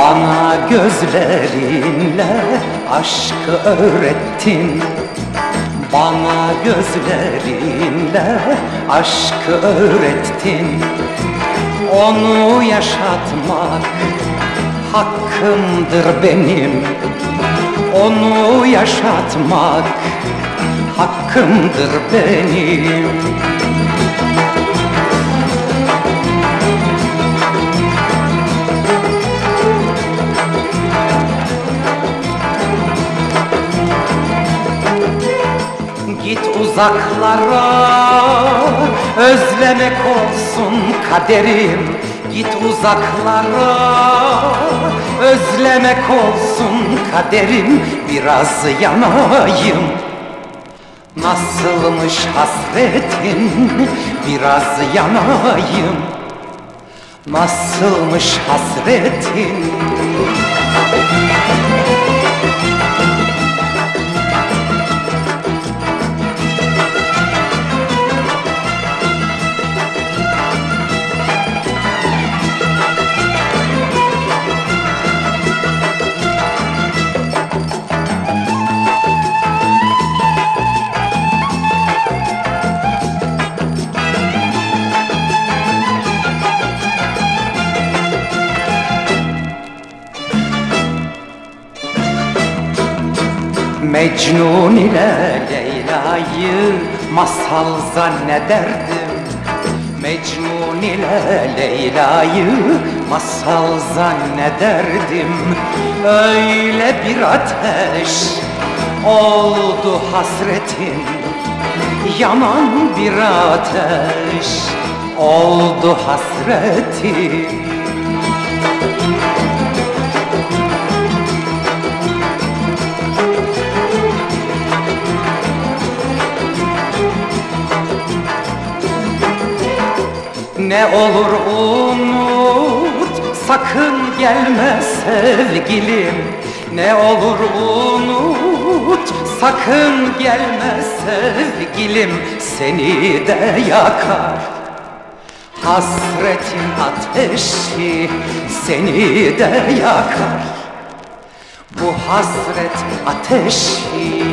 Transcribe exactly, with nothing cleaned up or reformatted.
Bana gözlerinle aşkı öğrettin. Bana gözlerinle aşkı öğrettin. Onu yaşatmak hakkımdır benim. Onu yaşatmak hakkımdır benim. Git uzaklara, özlemek olsun kaderim. Git uzaklara, özlemek olsun kaderim. Biraz yanayım. Nasılmış hasretin, biraz yanayım. Nasılmış hasretin. Mecnun ile Leyla'yı masal zannederdim. Mecnun ile Leyla'yı masal zannederdim. Öyle bir ateş oldu hasretin, yanan bir ateş oldu hasretin. Ne olur unut, sakın gelme sevgilim. Ne olur unut, sakın gelme sevgilim. Seni de yakar hasretin ateşi, seni de yakar bu hasret ateşi.